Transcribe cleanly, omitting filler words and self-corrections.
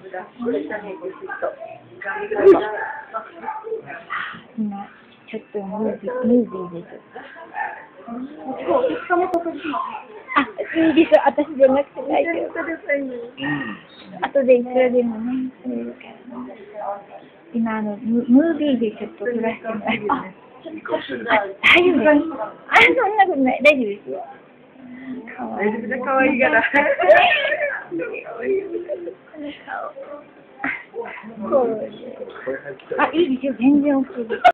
今、ちょっとムービーです。あ、いいです。私じゃなくて大丈夫。後でいくらでもね、それるからね。今、ムービーでちょっと撮らせてもらって。大丈夫です。そんなことない。大丈夫ですよ。 めちゃくちゃ可愛いから。 こう。あ、いいですよ。全然 OK です。